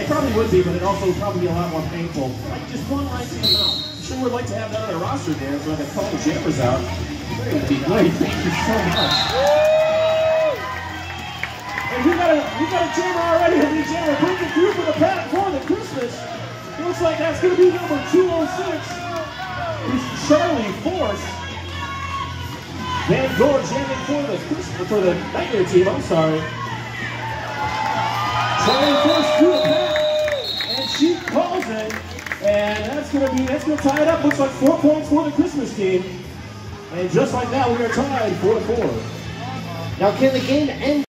It probably would be, but it also would probably be a lot more painful. Like just one right to the mouth. Sure would like to have that on their roster there so I can call the jammers out. That would be great. Thank you so much. And we got a jammer already. A new jammer breaking through for the pack for the Christmas. Looks like that's going to be number 206. It's Charlie Force. Van Gore jamming for the Nightmare team. I'm sorry. Charlie Force through the pack, and she calls it. And that's gonna tie it up. Looks like 4 points for the Christmas team. And just like that, we are tied 4-4. Now, can the game end?